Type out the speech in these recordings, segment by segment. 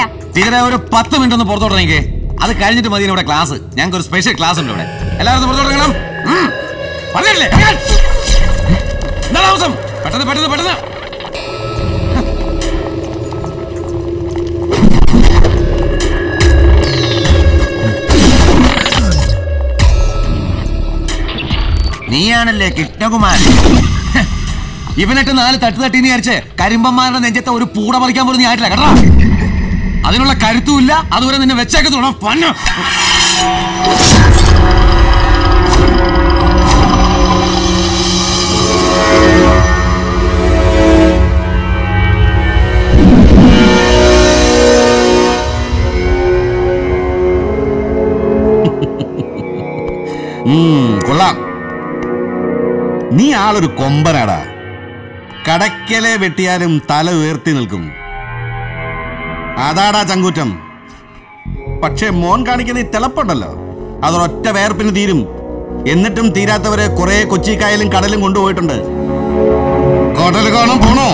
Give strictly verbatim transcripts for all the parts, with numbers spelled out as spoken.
ടീച്ചറെ ഒരു പത്ത് മിനിറ്റ് ഒന്ന് പുറത്തോട്ടിറങ്ങിക്കേ. അത് കഴിഞ്ഞിട്ട് മതി ഇവിടെ ക്ലാസ്. ഞങ്ങൾക്ക് ഒരു സ്പെഷ്യൽ ക്ലാസ് ഉണ്ട് ഇവിടെ. എല്ലാവരും പുറത്തോട്ടിറങ്ങണം. പറഞ്ഞില്ലേ? എന്താ താമസം? പെട്ടെന്ന് പെട്ടെന്ന് പെട്ടെന്ന്. നീയാണല്ലേ കൃഷ്ണകുമാരൻ? ഇവനിട്ട് നാല് തട്ട് തട്ടിന്ന് വിചാരിച്ച് കരിമ്പന്മാരുടെ നെഞ്ചത്തെ ഒരു പൂട പറിക്കാൻ പോലും നീ ആയിട്ടില്ല കേട്ടോ. അതിനുള്ള കരുത്തുമില്ല. അതുവരെ നിന്നെ വെച്ചേക്ക് തോന്നാം. പന്ന കൊള്ളാം. നീ ആളൊരു കൊമ്പനാടാ. കടക്കലെ വെട്ടിയാലും തല ഉയർത്തി നിൽക്കും. അതാടാ ചങ്കൂറ്റം. പക്ഷെ മോൻ കാണിക്കുന്ന ഈ തിളപ്പുണ്ടല്ലോ, അതൊരൊറ്റ വേർപ്പിന് തീരും. എന്നിട്ടും തീരാത്തവരെ കുറെ കൊച്ചിക്കായലും കടലും കൊണ്ടുപോയിട്ടുണ്ട്. കടൽ കാണാൻ പോണോ?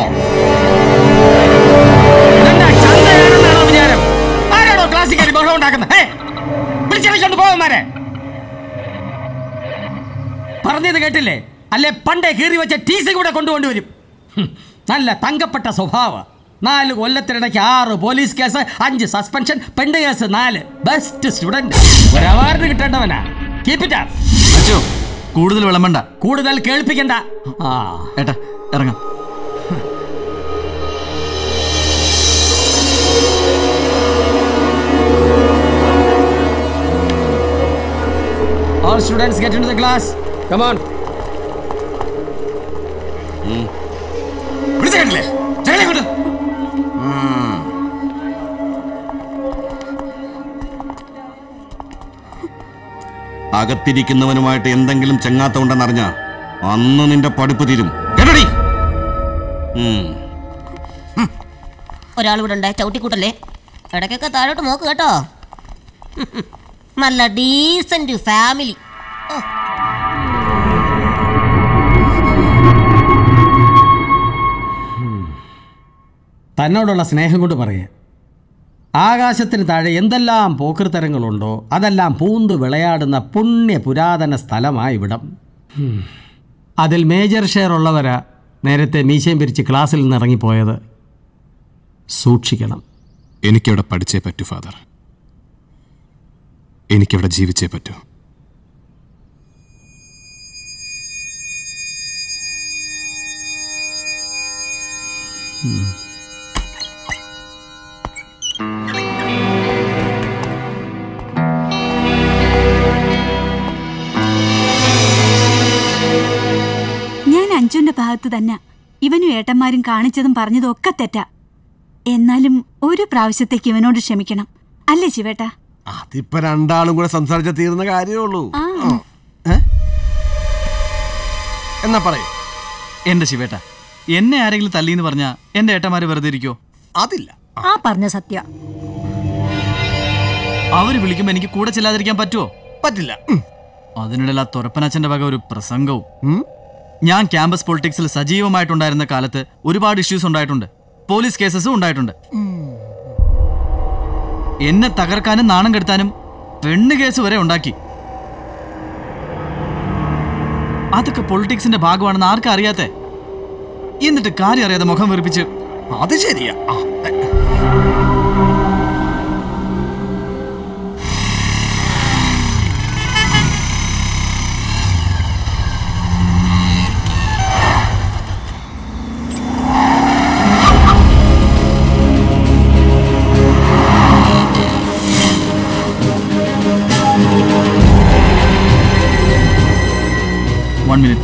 പറഞ്ഞത് കേട്ടില്ലേ? അല്ലെ പണ്ടേ കീറി വെച്ച ടീസി കൂടെ കൊണ്ടുകൊണ്ടുവരും. നല്ല തങ്കപ്പെട്ട സ്വഭാവം. നാല് കൊല്ലത്തിനിടയ്ക്ക് ആറ് പോലീസ് കേസ്, അഞ്ച് സസ്പെൻഷൻ, പെണ്ണ് കേസ് നാല്. Best student. ഒരു അവാർഡ് കിട്ടേണ്ടവനാ. Keep it up. കൂടുതൽ വിളമ്പണ്ട, കൂടുതൽ കേൾപ്പിക്കണ്ട. ആ ഏട്ടാ ഇറങ്ങാം. All students get into the class. Come on. വിളിച്ചേട്ടില്ലേ? ചേട്ടനെ അകത്തിരിക്കുന്നവനുമായിട്ട് എന്തെങ്കിലും ചെങ്ങാത്ത ഉണ്ടെന്നറിഞ്ഞ അന്ന് നിന്റെ പഠിപ്പ് തീരും. കേട്ടോടി? ഒരാളിവിടെ ഉണ്ടായ ചവിട്ടിക്കൂട്ടല്ലേ? ഇടയ്ക്കൊക്കെ താഴോട്ട് നോക്ക് കേട്ടോ. നല്ല ഡീസന്റ് ഫാമിലി. തന്നോടുള്ള സ്നേഹം കൊണ്ട് പറയുക. ആകാശത്തിന് താഴെ എന്തെല്ലാം പോക്കൃത്തരങ്ങളുണ്ടോ അതെല്ലാം പൂന്തു വിളയാടുന്ന പുണ്യ പുരാതന സ്ഥലമായി ഇവിടം. അതിൽ മേജർ ഷെയർ ഉള്ളവരാ നേരത്തെ മീശയും പിരിച്ച് ക്ലാസ്സിൽ നിന്ന് ഇറങ്ങിപ്പോയത്. സൂക്ഷിക്കണം. എനിക്കവിടെ പഠിച്ചേ പറ്റൂ ഫാദർ. എനിക്കവിടെ ജീവിച്ചേ പറ്റൂ. ഞാൻ അഞ്ജുന്റെ ഭാഗത്ത് തന്നെ. ഇവനും ഏട്ടന്മാരും കാണിച്ചതും പറഞ്ഞതും ഒക്കെ തെറ്റാ. എന്നാലും ഒരു പ്രാവശ്യത്തേക്ക് ഇവനോട് ക്ഷമിക്കണം. അല്ലേ ശിവേട്ടാ? അതിപ്പോ രണ്ടാളും കൂടെ സംസാരിച്ച തീർന്ന കാര്യമേ ഉള്ളൂ. എന്നാ പറയൂ. എന്റെ ശിവേട്ട, എന്നെ ആരെങ്കിലും തല്ലിന്ന് പറഞ്ഞാ എന്റെ ഏട്ടന്മാര് വെറുതെ ഇരിക്കോ? അതില്ല. ആ പറഞ്ഞ സത്യ. അവര് വിളിക്കുമ്പോ എനിക്ക് കൂടെ ചെല്ലാതിരിക്കാൻ പറ്റുമോ? പറ്റില്ല. അതിനിടയിൽ ആ തുറപ്പനച്ഛന്റെ വക ഒരു പ്രസംഗവും. ഞാൻ ക്യാമ്പസ് പൊളിറ്റിക്സിൽ സജീവമായിട്ടുണ്ടായിരുന്ന കാലത്ത് ഒരുപാട് ഇഷ്യൂസ് ഉണ്ടായിട്ടുണ്ട്. പോലീസ് കേസസും ഉണ്ടായിട്ടുണ്ട്. എന്നെ തകർക്കാനും നാണം കെടുത്താനും പെണ്ണ് കേസ് വരെ ഉണ്ടാക്കി. അതൊക്കെ പൊളിറ്റിക്സിന്റെ ഭാഗമാണെന്ന് ആർക്കും അറിയാത്തെ. എന്നിട്ട് കാര്യം അറിയാതെ മുഖം വെറുപ്പിച്ച്. അത് ശരിയാ. One minute.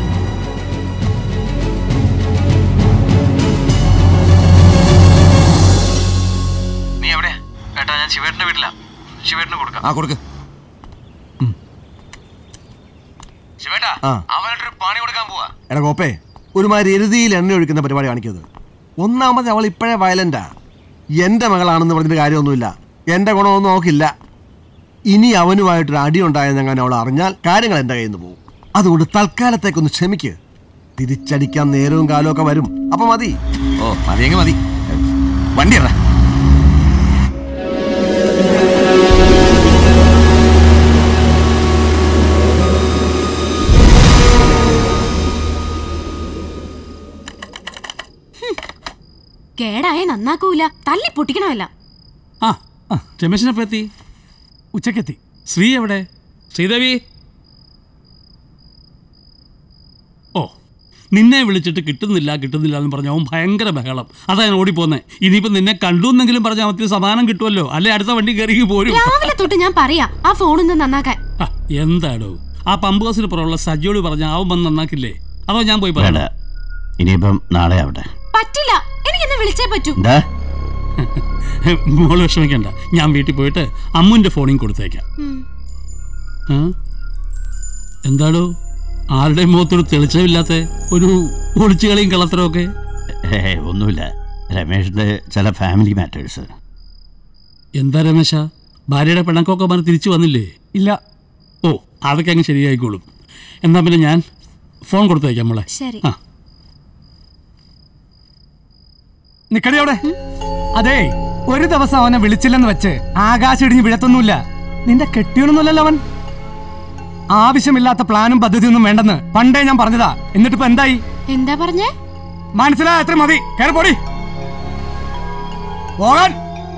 നീ എവിടെ? ഏട്ടാ, ഞാൻ ശിവേട്ടന്റെ വീട്ടിലാ. ശിവേട്ടന് കൊടുക്കാം. ആ കൊടുക്ക്. ശിവേട്ടാ, അവനൊരു പണി കൊടുക്കാൻ പോവാ. എടാ കോപ്പേ, ഒരുമാതിരി എരുതിയിൽ എണ്ണ ഒഴിക്കുന്ന പരിപാടി കാണിക്കരുത്. ഒന്നാമത് അവൾ ഇപ്പോഴേ വയലന്റാ. എന്റെ മകളാണെന്ന് പറഞ്ഞിട്ട് കാര്യമൊന്നുമില്ല. എന്റെ ഗുണമൊന്നും നോക്കില്ല. ഇനി അവനുമായിട്ടൊരു അടി ഉണ്ടായെന്നെങ്ങനെ അവൾ അറിഞ്ഞാൽ കാര്യങ്ങൾ എന്റെ കയ്യിൽ നിന്ന് പോകും. അതുകൊണ്ട് തൽക്കാലത്തേക്കൊന്ന് ക്ഷമിക്ക്. തിരിച്ചടിക്കാൻ നേരവും കാലവും ഒക്കെ വരും. അപ്പൊ മതി. ഓ മതിയെങ്കിൽ മതി. വണ്ടി ഇറ. കേടായ നന്നാക്കൂല, തല്ലി പൊട്ടിക്കണമല്ല. ആ രമേശിനെപ്പോ എത്തി? ഉച്ചക്കെത്തി. ശ്രീ എവിടെ? ശ്രീദേവി. ഓ, നിന്നെ വിളിച്ചിട്ട് കിട്ടുന്നില്ല കിട്ടുന്നില്ല എന്ന് പറഞ്ഞ അവൻ ഭയങ്കര ബഹളം. അതാ ഞാൻ ഓടിപ്പോന്നെ. ഇനിയിപ്പോ നിന്നെ കണ്ടു എന്നെങ്കിലും പറഞ്ഞ അവത്തിന് സമാധാനം കിട്ടുമല്ലോ, അല്ലെ അടുത്ത വണ്ടി കയറി പോരും. രാവിലെ തൊട്ട് ഞാൻ പറയാ ആ ഫോണൊന്ന് നന്നാക്കാൻ. എന്താടോ, ആ പമ്പ് ഹൗസിന് പുറമുള്ള സജിയോട് പറഞ്ഞ അവൻ വന്ന് നന്നാക്കില്ലേ? അതോ ഞാൻ പോയി പറയാം? ഇനിയിപ്പം നാളെ അവിടെ പറ്റില്ല, എനിക്കെന്ന് വിളിച്ചേ പറ്റൂ. മോള് വിഷമിക്കണ്ട, ഞാൻ വീട്ടിൽ പോയിട്ട് അമ്മുന്റെ ഫോണിൽ കൊടുത്തേക്കാം. എന്താടോ ആരുടെ മുഖത്തൊരു തെളിച്ചമില്ലാത്ത ഒരു ഒളിച്ചുകളിയും കളത്തരവും ഒക്കെ? ഒന്നുമില്ല, രമേഷിന്റെ ചില ഫാമിലി മാറ്റേഴ്സ്. എന്താ രമേശ, ഭാര്യയുടെ പിണക്കൊക്കെ പറഞ്ഞ് തിരിച്ചു വന്നില്ലേ? ഇല്ല. ഓ, അതൊക്കെ അങ്ങ് ശരിയായിക്കോളും. എന്നാ പിന്നെ ഞാൻ ഫോൺ കൊടുത്തേക്കാം മോളെ. ശരി. ആ നിക്കടി അവിടെ. അതെ, ഒരു ദിവസം അവനെ വിളിച്ചില്ലെന്ന് വെച്ച് ആകാശം ഇടിഞ്ഞ് വീഴത്തൊന്നുമില്ല. നിന്റെ കെട്ടിയൊന്നുമല്ലല്ലോ അവൻ. ആവശ്യമില്ലാത്ത പ്ലാനും പദ്ധതിയൊന്നും വേണ്ടെന്ന് പണ്ടേ ഞാൻ പറഞ്ഞതാ. എന്നിട്ടിപ്പോ എന്തായി? എന്താ പറഞ്ഞേ? മനസ്സിലായ അത്ര മതി. കേറി പോടി. പോകാൻ.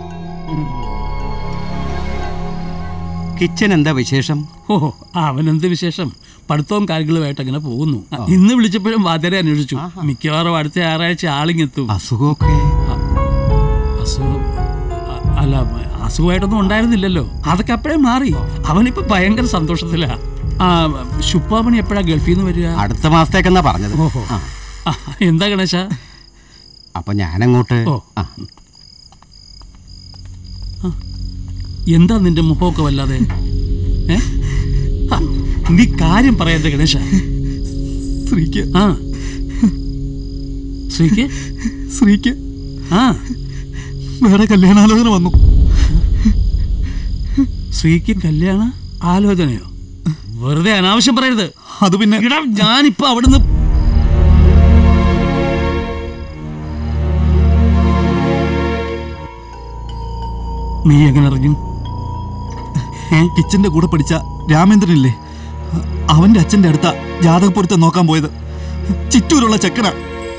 കിച്ചൻ എന്താ വിശേഷം? ഓ, അവനെന്ത് വിശേഷം, പഠിത്തവും കാര്യങ്ങളുമായിട്ട് അങ്ങനെ പോകുന്നു. ഇന്ന് വിളിച്ചപ്പോഴും വാതിരെ അന്വേഷിച്ചു. മിക്കവാറും അടുത്ത ഞായറാഴ്ച ആളിങ്ങെത്തും. അസുഖമൊക്കെ? അസുഖം അല്ല, അസുഖമായിട്ടൊന്നും ഉണ്ടായിരുന്നില്ലല്ലോ, അതൊക്കെ അപ്പോഴേ മാറി. അവനിപ്പോ ഭയങ്കര സന്തോഷത്തിലാ. ശുപ്പാമണി എപ്പോഴാ ഗൾഫിൽ നിന്ന് വരിക? അടുത്ത മാസത്തേക്കെന്നാ പറഞ്ഞത്. ഓഹോ, എന്താ ഗണേശ? അപ്പൊ ഞാനങ്ങോട്ട്. എന്താ നിന്റെ മുഖമൊക്കെ വല്ലാതെ? നീ കാര്യം പറയാതെ ഗണേശ. ശ്രീക്ക് ആ ശ്രീക്ക് ശ്രീക്ക് ആ വേറെ കല്യാണാലോചന വന്നു. ശ്രീക്ക് കല്യാണ ആലോചനയോ? വെറുതെ അനാവശ്യം പറയരുത്. അത് പിന്നെ ഞാനിപ്പോ അവിടുന്ന് നീ എങ്ങനെ അറിഞ്ഞു? കിച്ചന്റെ കൂടെ പഠിച്ച രാമേന്ദ്രനില്ലേ, അവന്റെ അച്ഛന്റെ അടുത്ത ജാതക പൊരുത്തം നോക്കാൻ പോയത്. ചിറ്റൂരുള്ള ചെക്കനാ.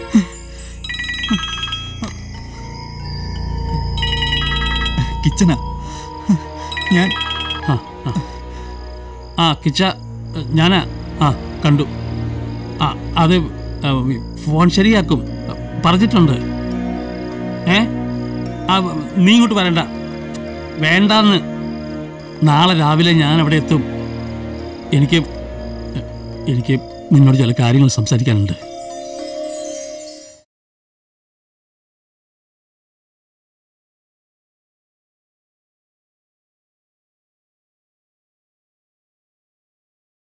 കിച്ചനാ ഞാൻ. ആ കിച്ച ഞാനാ. ആ കണ്ടു. ആ അത് ഫോൺ ശരിയാക്കും പറഞ്ഞിട്ടുണ്ട്. ഏ ആ നീ ഇങ്ങോട്ട് വരണ്ട. വേണ്ടാന്ന്. നാളെ രാവിലെ ഞാൻ അവിടെ എത്തും. എനിക്ക് എനിക്ക് നിന്നോട് ചില കാര്യങ്ങൾ സംസാരിക്കാനുണ്ട്.